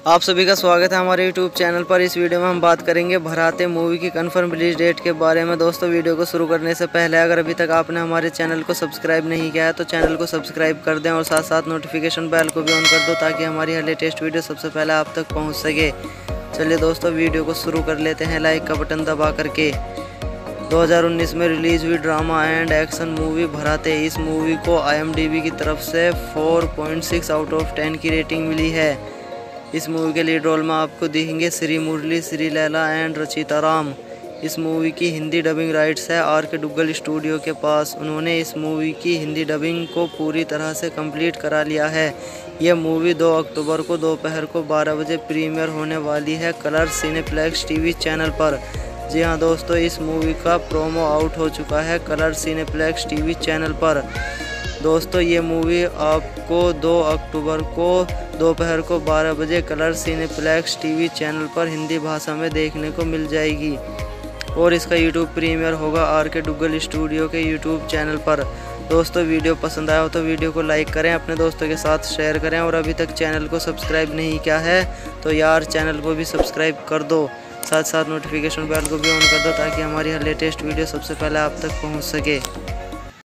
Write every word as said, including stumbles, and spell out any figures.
आप सभी का स्वागत है हमारे यूट्यूब चैनल पर। इस वीडियो में हम बात करेंगे भराते मूवी की कंफर्म रिलीज डेट के बारे में। दोस्तों, वीडियो को शुरू करने से पहले अगर अभी तक आपने हमारे चैनल को सब्सक्राइब नहीं किया है तो चैनल को सब्सक्राइब कर दें और साथ साथ नोटिफिकेशन बेल को भी ऑन कर दो ताकि हमारी हर लेटेस्ट वीडियो सबसे पहले आप तक पहुँच सके। चलिए दोस्तों, वीडियो को शुरू कर लेते हैं लाइक का बटन दबा करके। दो हज़ार उन्नीस में रिलीज हुई drama and action movie Bharaate. इस मूवी को आई एम डी बी की तरफ से चार पॉइंट छह आउट ऑफ दस की रेटिंग मिली है। इस मूवी के लीड रोल में आपको दिखेंगे श्री मुरली, श्री लैला एंड रचिता राम। इस मूवी की हिंदी डबिंग राइट्स है आर के डुग्गल स्टूडियो के पास। उन्होंने इस मूवी की हिंदी डबिंग को पूरी तरह से कंप्लीट करा लिया है। यह मूवी दो अक्टूबर को दोपहर को बारह बजे प्रीमियर होने वाली है कलर सिनेप्लेक्स टीवी चैनल पर। जी हाँ दोस्तों, इस मूवी का प्रोमो आउट हो चुका है कलर सिनेप्लेक्स टीवी चैनल पर। दोस्तों, ये मूवी आपको दो अक्टूबर को दोपहर को बारह बजे कलर सिनेप्लेक्स टीवी चैनल पर हिंदी भाषा में देखने को मिल जाएगी और इसका यूट्यूब प्रीमियर होगा आर के डुग्गल स्टूडियो के यूट्यूब चैनल पर। दोस्तों, वीडियो पसंद आया हो तो वीडियो को लाइक करें, अपने दोस्तों के साथ शेयर करें और अभी तक चैनल को सब्सक्राइब नहीं किया है तो यार चैनल को भी सब्सक्राइब कर दो। साथ साथ नोटिफिकेशन बेल को भी ऑन कर दो ताकि हमारी हर लेटेस्ट वीडियो सबसे पहले आप तक पहुँच सके।